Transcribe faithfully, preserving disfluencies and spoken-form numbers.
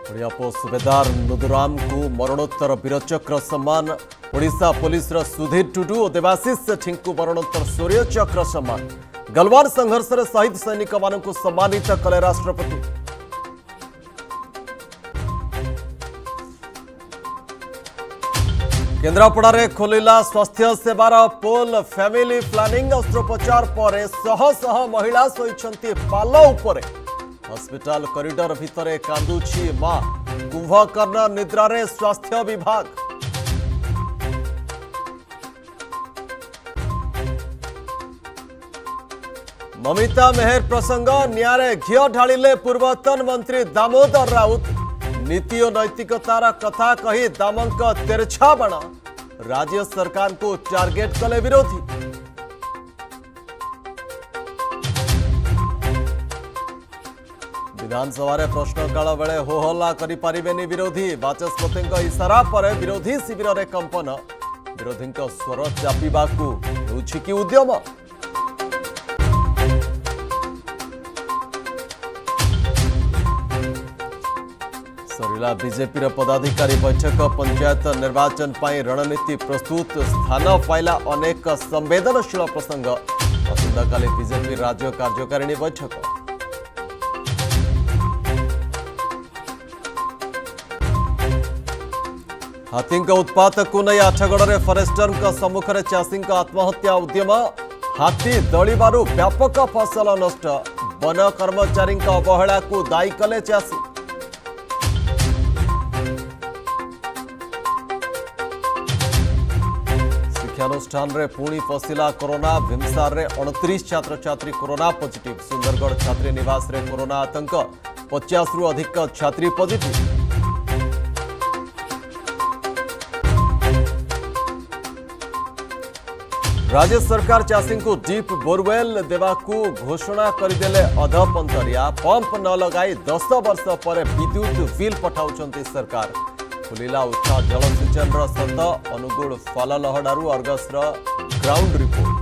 ओडियापो सुबेदार नुदुराम को मरणोत्तर वीरचक्र सम्मान ओडिशा पुलिस सुधीर टुडू और देवाशीष ठिंकु मरणोत्तर शौर्य चक्र सम्मान गलवान संघर्ष में शहीद सैनिक मानक सम्मानित कले राष्ट्रपति। केन्द्रापड़ा खोलिला स्वास्थ्य सेवार पोल फैमिली प्लानिंग अस्त्रोपचार पर शह शह महिला शोइछंती पाल उपरे हॉस्पिटल कॉरिडोर भितरे कांदुछि मां कुंभकर्ण निद्रारे स्वास्थ्य विभाग। ममिता मेहर प्रसंग न्यारे घिओ ढालिले पूर्वतन मंत्री दामोदर राउत नीति और नैतिकतार कथा कही दामंक तेरछा बाण राज्य सरकार को टार्गेट कले विरोधी। विधानसभा प्रश्नकाल बेले हो हल्ला करि पारिबेनी विरोधी बाचस्पति इशारा पर विरोधी शिविर में कंपन विरोधी स्वर चापिबाकू होउछि कि उद्यम। सरिला बीजेपी पदाधिकारी बैठक पंचायत निर्वाचन पर रणनीति प्रस्तुत स्थान पाइला अनेक संवेदनशील प्रसंग आसंताकाली बीजेपी राज्य कार्यकारिणी बैठक। हाथी उत्पात को नहीं आठगढ़ फरेस्टर सम्मुख में चाषी आत्महत्या उद्यम हाथी दलिबारु व्यापक फसल नष्ट वन कर्मचारी अवहेला को दायी कले चाषी। शिक्षानुष्ठान रे पुणी पशिला कोरोना भीमसार रे अड़तीस छात्र छात्री कोरोना पॉजिटिव सुंदरगढ़ छात्री निवास रे कोरोना आतंक पचास रु अधिक छात्री पॉजिटिव। राज्य सरकार चाषी को डीप बोरवेल देवाकू घोषणा करदेले अधपंतरिया पंप न लगाई दस वर्ष पर विद्युत बिल पठाउछंती सरकार। खुलिला उच्च जलसेचन सत अनुगुण फाललहडारू अर्गस ग्राउंड रिपोर्ट।